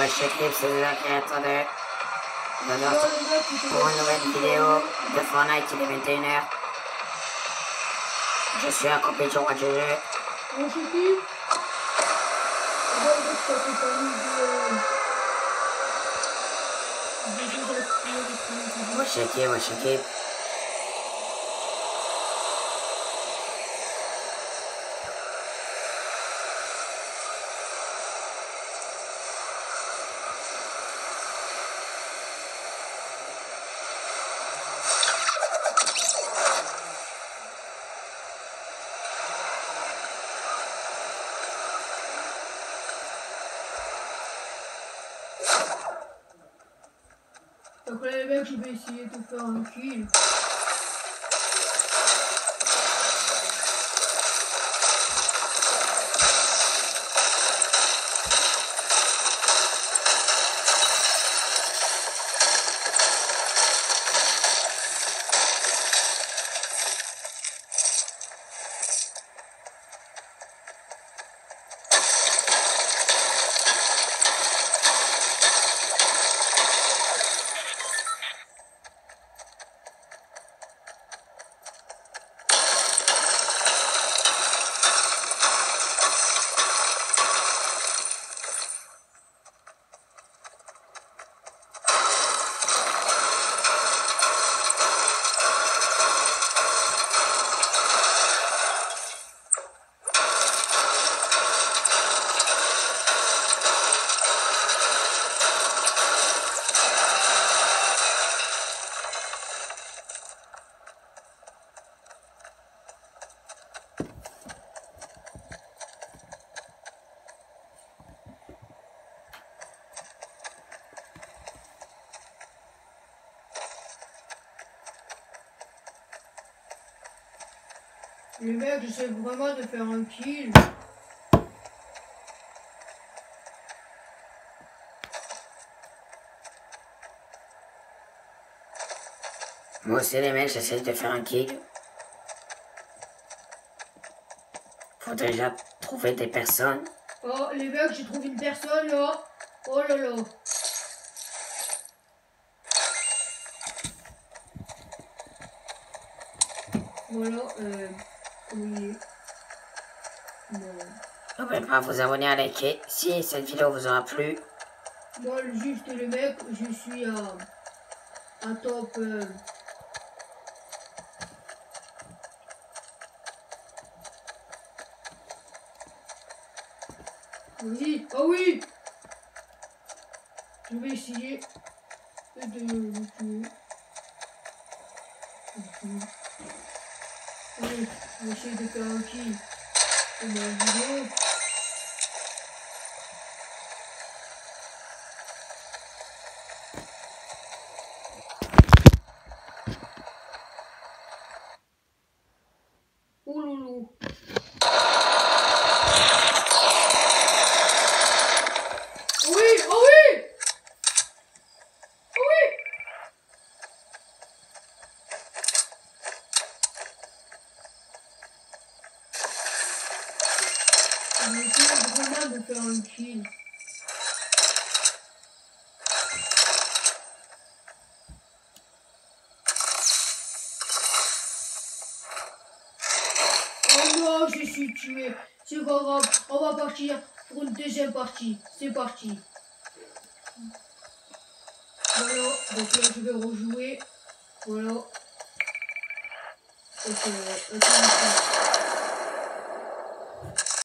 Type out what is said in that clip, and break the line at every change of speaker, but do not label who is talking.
Wesh l'équipe, c'est le créateur de notre pour une nouvelle vidéo de Fortnite, il est 21h. Je suis en compétition à GG.
Wesh l'équipe.
Wesh l'équipe.
Donc là les mecs, je vais essayer de faire un kill. Les mecs, j'essaie vraiment de faire un kill.
Moi aussi les mecs, j'essaie de faire un kill. Faut déjà trouver des personnes.
Oh les mecs, j'ai trouvé une personne là. Oh là là. Voilà, oui.
N'oubliez pas de vous abonner à liker si cette vidéo vous aura plu.
Moi, juste le mec, je suis à top. Oui, oh oui. Je vais essayer de le tuer. Allez, on va essayer de faire un kill. C'est ma vidéo. Oh loulou. Oh oui, oh oui. Oh oui. On va essayer vraiment de faire un kill. Oh non, je suis tué. C'est pas grave, on va partir pour une deuxième partie. C'est parti. Voilà, donc là je vais rejouer. Voilà. Ok,